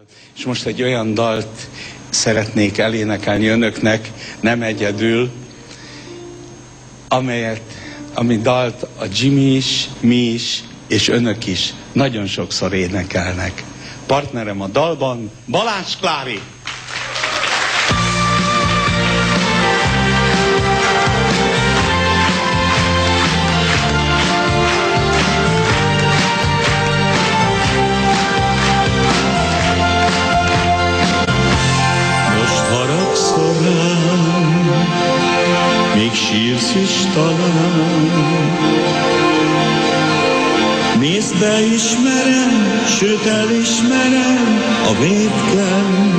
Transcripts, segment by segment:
És most egy olyan dalt szeretnék elénekelni önöknek, nem egyedül, ami dalt a Jimmy is, mi is, és önök is nagyon sokszor énekelnek. Partnerem a dalban Balázs Klári. Még sírsz is talán. Nézd, beismerem, sőt elismerem a vétken.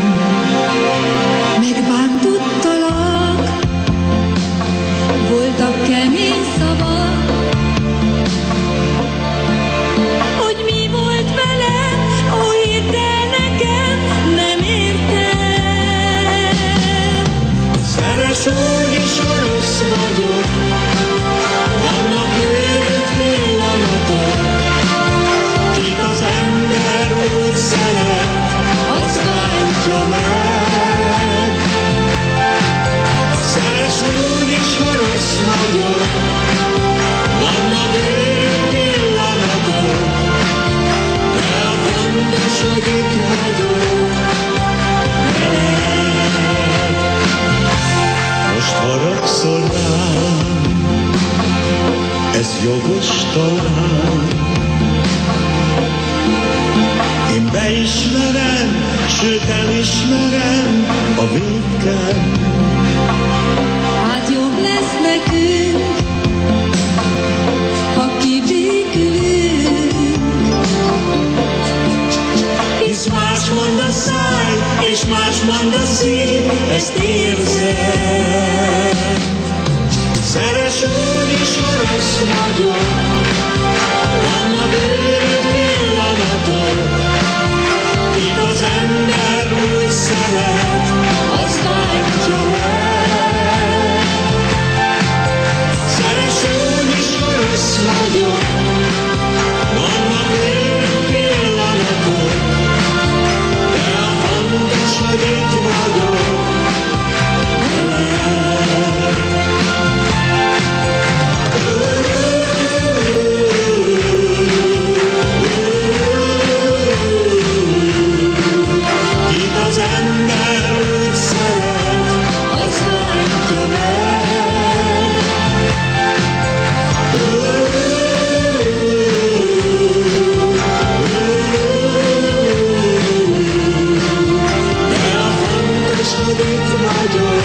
Megbántottalak, voltak kemény szavak, hogy mi volt velem, ó, hidd el nekem, nem értem. Szeres úgy is orosz vagyok, vannak őrült pillanatok, kit az ember úgy szeret, az bántja meg. Szeres úgy is orosz vagyok, vannak őrült pillanatok, de a fontos, hogy itt vagyok. Most haragszol rám, ez jogos talán. Én beismerem, sőt elismerem a vétken. Hát jobb lesz nekünk, ha kibékülünk. Hisz más mond a száj, és más mond a szív, ezt érzem. Szeres úgy is orosz vagyok, vannak őrült pillanatok, kit az ember úgy szeret, az bántja meg. Szeres úgy is orosz vagyok, vannak őrült pillanatok, de a fontos, hogy itt vagyok. Kit az ember úgy szeret, az bántja meg. De a fontos, hogy itt vagyok.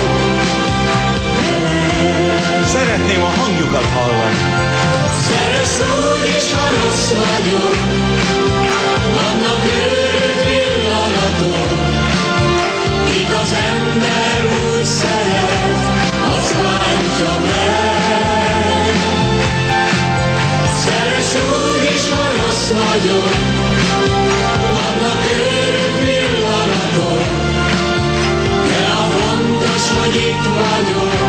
Szeretném a hangjukat hallani. Szeres úgy is orosz vagyok, vannak őrült pillanatok, kit az ember úgy szeret, az bántja meg. Szeres úgy is orosz vagyok, vannak őrült pillanatok, de a fontos, hogy itt vagyok.